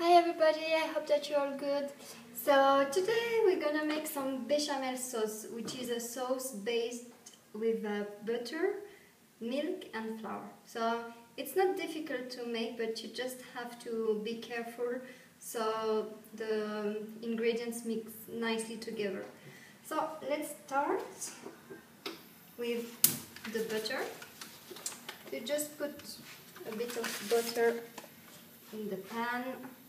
Hi everybody, I hope that you're all good. So today we're gonna make some bechamel sauce, which is a sauce based with butter, milk and flour. So it's not difficult to make, but you just have to be careful so the ingredients mix nicely together. So let's start with the butter. You just put a bit of butter in the pan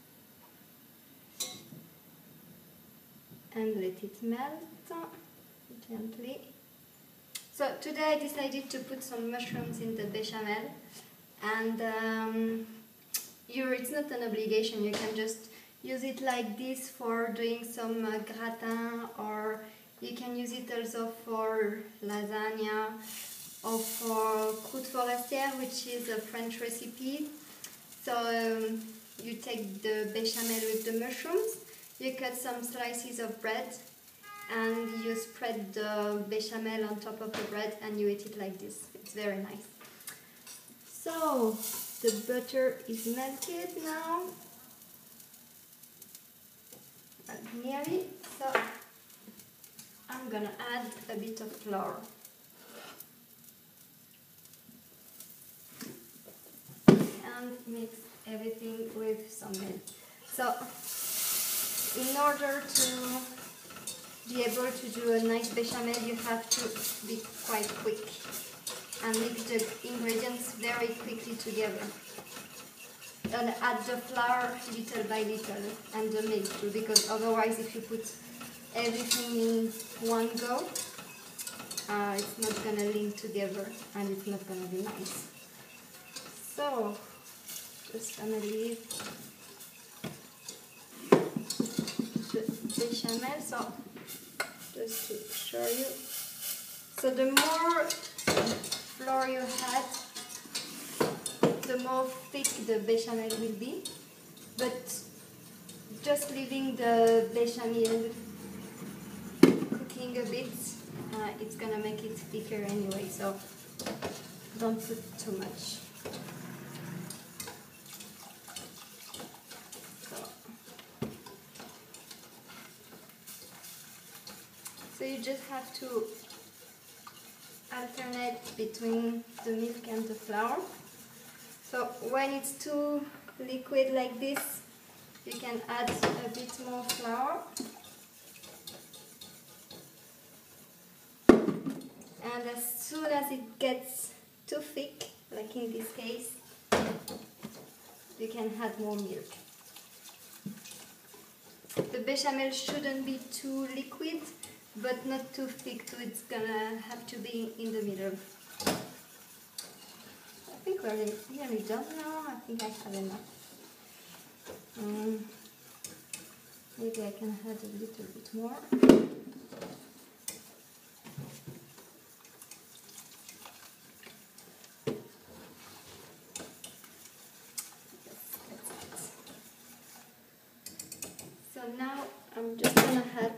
and let it melt gently. So today I decided to put some mushrooms in the bechamel, and it's not an obligation, you can just use it like this for doing some gratin, or you can use it also for lasagna or for croûte forestière, which is a French recipe. So you take the bechamel with the mushrooms, you cut some slices of bread and you spread the bechamel on top of the bread and you eat it like this. It's very nice. So the butter is melted now, nearly. So I'm gonna add a bit of flour. And mix everything with some milk. So in order to be able to do a nice bechamel, you have to be quite quick and mix the ingredients very quickly together. And add the flour little by little and the milk too, because otherwise if you put everything in one go, it's not gonna link together and it's not gonna be nice. So just gonna leave the bechamel, so just to show you. So the more flour you add, the more thick the bechamel will be, but just leaving the bechamel cooking a bit, it's gonna make it thicker anyway, so don't put too much. So you just have to alternate between the milk and the flour. So when it's too liquid like this, you can add a bit more flour. And as soon as it gets too thick, like in this case, you can add more milk. The bechamel shouldn't be too liquid, but not too thick too, it's gonna have to be in the middle. I think we're nearly done now. I think I have enough. Maybe I can add a little bit more. So now I'm just gonna add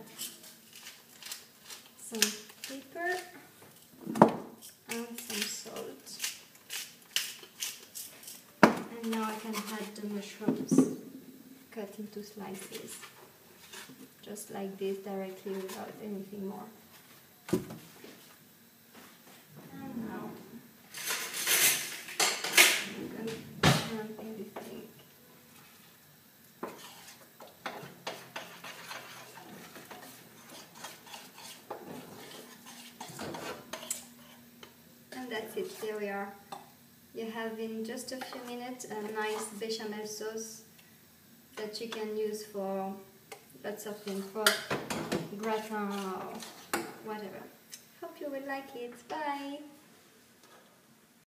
some pepper and some salt, and now I can add the mushrooms cut into slices, just like this, directly without anything more. And now I'm going to turn everything. And that's it, there we are. You have in just a few minutes a nice bechamel sauce that you can use for lots of things, for gratin or whatever. Hope you will like it. Bye!